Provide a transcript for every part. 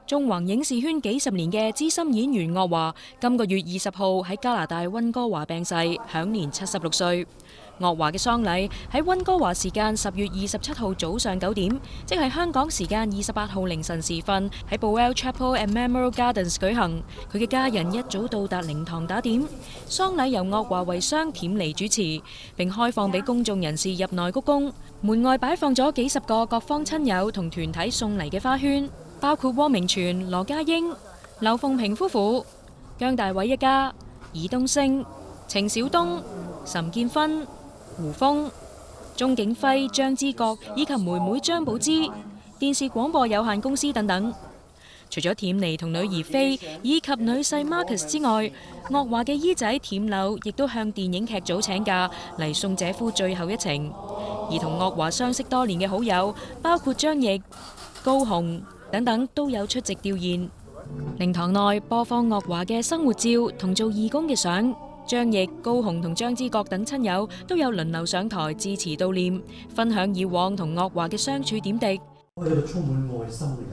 縱橫影視圈幾十年嘅資深演員岳華，今個月20號喺加拿大溫哥華病逝，享年76歲。岳華嘅喪禮喺溫哥華時間10月27號早上9點，即係香港時間28號凌晨時分，喺 Boyle Chapel and Memorial Gardens 舉行。佢嘅家人一早到達靈堂打點，喪禮由岳華遺孀恬妮主持，並開放俾公眾人士入內鞠躬。門外擺放咗幾十個各方親友同團體送嚟嘅花圈，包括汪明荃、羅家英、劉鳳萍夫婦、姜大偉一家、爾冬升、程小東、岑建勳、胡楓、鐘景輝、張之覺以及妹妹張寶芝、電視廣播有限公司等等。除咗恬妮同女兒菲以及女婿 Marcus 之外，岳華嘅姨仔恬柳亦都向電影劇組請假嚟送姐夫最後一程。而同岳華相識多年嘅好友，包括張譯、高雄等等，都有出席弔唁。靈堂內播放岳華嘅生活照同做義工嘅相。張譯、高雄同張之覺等親友都有輪流上台致辭悼念，分享以往同岳華嘅相處點滴。 我係一個充滿愛心嘅人。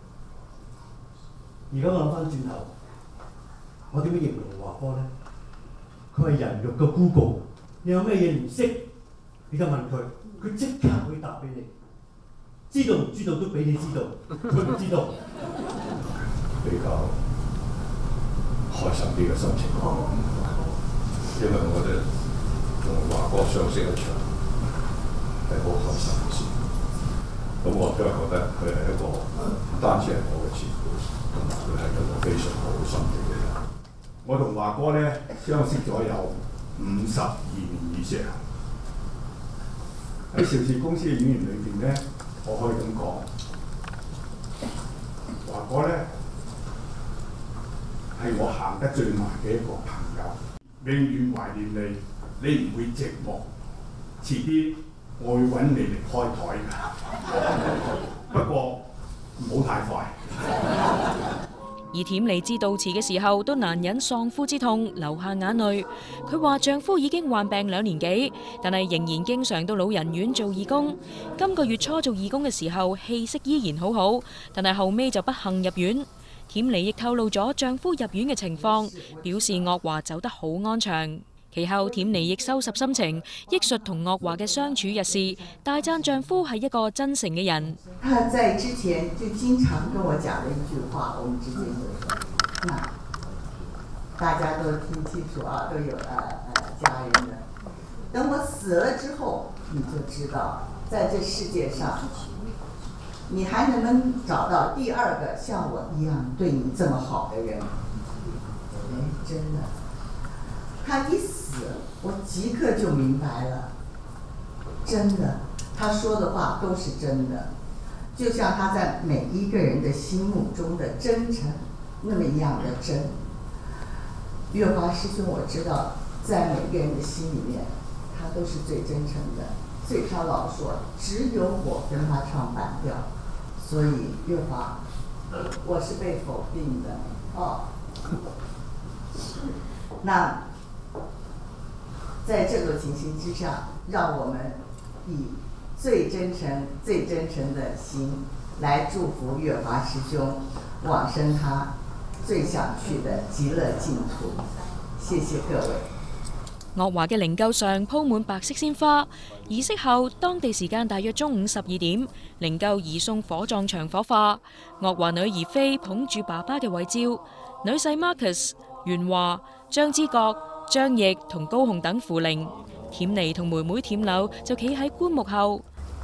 而家我諗翻轉頭，我點樣形容華哥呢？佢係人肉嘅 Google， 你有咩嘢唔識，你就問佢，佢即刻會答俾你。知道唔知道都俾你知道，佢唔知道。 比較開心啲嘅心情，因為我哋同華哥相識一場係好開心嘅事。咁我都係覺得佢係一個唔單止係我嘅前輩，同埋佢係一個非常好心地嘅人。我同華哥咧相識咗有52年以上。喺邵氏公司嘅演員裏邊咧，我可以咁講，華哥咧係我行得最埋嘅一個朋友，永遠懷念你，你唔會寂寞。遲啲我會揾你嚟開台嘅，不過唔好太快。 而恬妮致悼詞嘅時候都難忍喪夫之痛，流下眼淚。佢話丈夫已經患病2年幾，但係仍然經常到老人院做義工。今個月初做義工嘅時候，氣息依然好好，但係後尾就不幸入院。恬妮亦透露咗丈夫入院嘅情況，表示岳華走得好安詳。其後恬妮亦收拾心情，憶述同岳華嘅相處日事，大讚丈夫係一個真誠嘅人。 他在之前就經常跟我講了一句話，我們之間就說：那大家都聽清楚啊，都有家人的。等我死了之後，你就知道，在這世界上，你還能不能找到第二個像我一樣對你這麼好的人？真的。他一死，我即刻就明白了，真的，他說的話都是真的，就像他在每一個人的心目中的真誠那麼一樣的真。岳華師兄，我知道在每個人的心裡面，他都是最真誠的。所以他老說，只有我跟他唱反調，所以岳華，我是被否定的哦。那在這個情形之下，讓我們以最真誠、最真誠的心來祝福岳華師兄往生他最想去的極樂淨土。謝謝各位。 岳華嘅靈柩上鋪滿白色鮮花，儀式後當地時間大約中午12點，靈柩移送火葬場火化。岳華女兒菲捧住爸爸嘅遺照，女婿 Marcus、元華、張之覺、張譯同高雄等扶靈，恬妮同妹妹恬柳就企喺棺木後。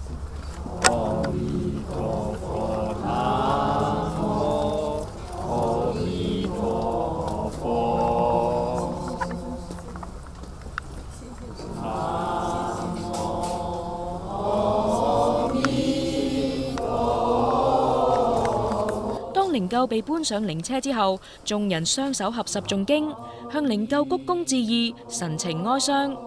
當靈柩被搬上靈車之後，眾人雙手合十誦經，向靈柩鞠躬致意，神情哀傷。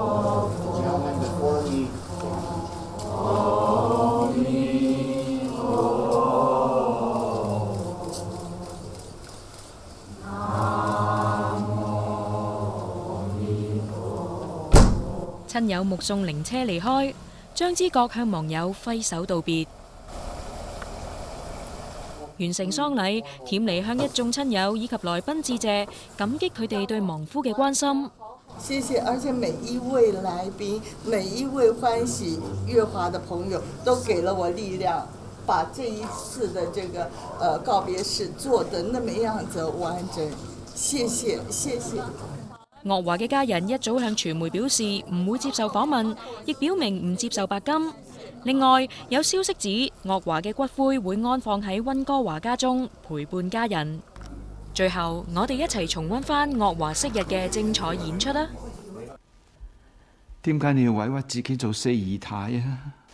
親友目送靈車離開，張之覺向網友揮手道別。 完成喪禮，恬妮向一眾親友以及來賓致謝，感激佢哋對亡夫嘅關心。 謝謝，而且每一位來賓，每一位歡喜月華的朋友，都給了我力量，把這一次的這個告別式做得那麼樣子完整。謝謝，謝謝。 岳華嘅家人一早向傳媒表示唔會接受訪問，亦表明唔接受白金。另外，有消息指岳華嘅骨灰會安放喺溫哥華家中，陪伴家人。最後，我哋一齊重溫返岳華昔日嘅精彩演出啦！ 點解你要委屈自己做四姨太啊？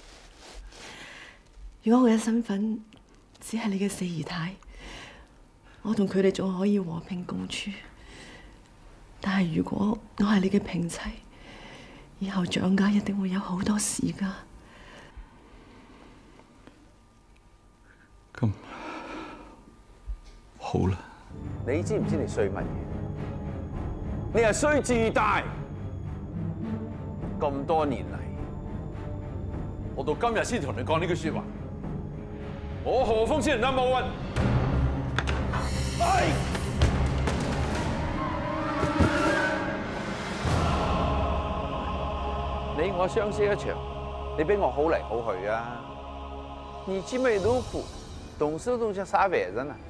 如果我嘅身份只係你嘅四姨太，我同佢哋仲可以和平共處。但係如果我係你嘅平妻，以後蔣家一定會有好多事㗎。 咁好啦。 你知唔知你衰乜嘢？你係衰自大。咁多年嚟，我到今日先同你講呢句説話。我何風先人number one。你我相識一場，你比我好嚟好去啊！你積眉如虎，動手動腳殺別人啊！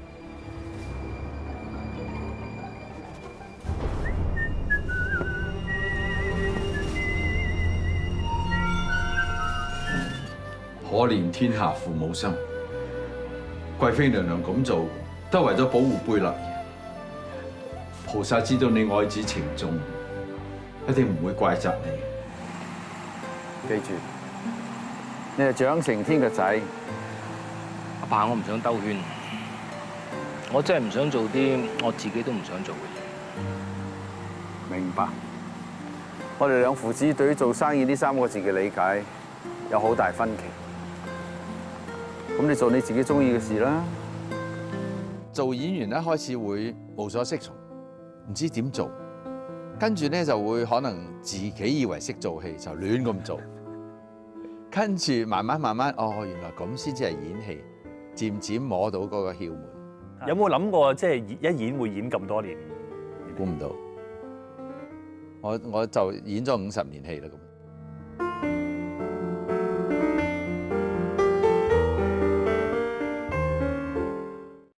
可憐天下父母心，貴妃娘娘咁做，都為咗保護貝勒爺。菩薩知道你愛子情重，一定唔會怪責你。 記住，你係蔣承天嘅仔。 阿爸，我唔想兜圈，我真係唔想做啲我自己都唔想做嘅嘢。 明白。我哋兩父子對於做生意呢3個字嘅理解有好大分歧。咁你做你自己中意嘅事啦。 做演員一開始會無所適從，唔知點做，跟住咧就會可能自己以為識做戲就亂咁做，跟住慢慢哦，原來咁先至係演戲，漸漸摸到嗰個竅門。 有冇諗過即係一演會演咁多年？ 估唔到，我就演咗50年戲啦咁。